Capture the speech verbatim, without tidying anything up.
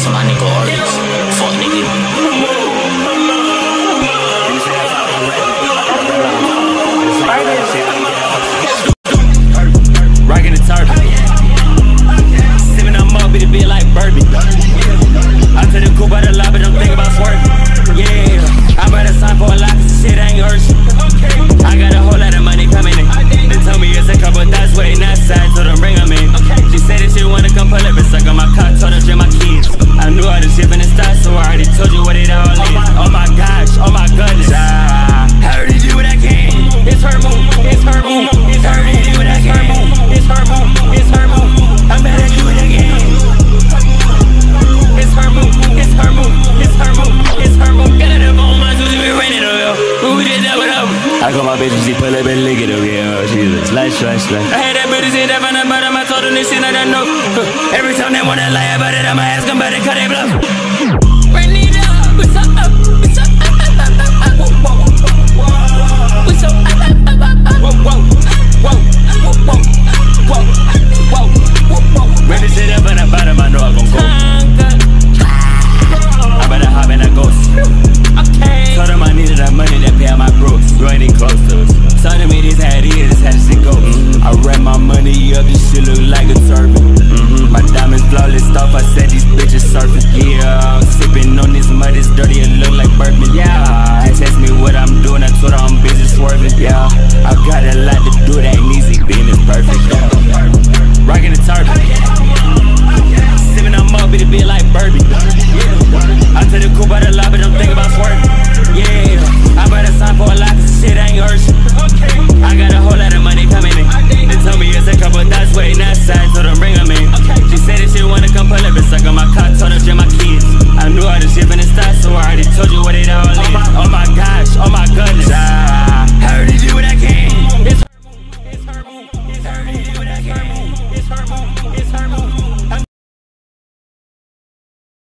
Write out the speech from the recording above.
some my nigga Oris. Fuck nigga. Rockin' the turf. Sippin' on mug, bitch, be like bourbon. I tell the coupe by the lot, but don't think about swerving. Yeah, I better sign for a lot, cause shit ain't urgent. I got a whole lot of money coming in. They told me it's a couple dots waiting outside, so them bring them in. She said that she wanna come pull up and suck on my cock, told her drink my kids. I knew all the shit in the start, so I already told you what it all is. Oh my gosh, oh my goodness. Ah, I already did what I can. It's her move, it's her move, it's her move, do what I can. It's her move, it's her move, I'm better do it again. It's her move, it's her move, it's her move, it's her move. Get it up on my dudes, we raining on you. Who did that without me? I got my bitch, she pull up and lick it up, yeah. She was like, slash, slash. I had that bitch sit up on the bottom, I told them this shit, I don't know. Every time they wanna lie about it, I'ma ask them about it, cause they bluff.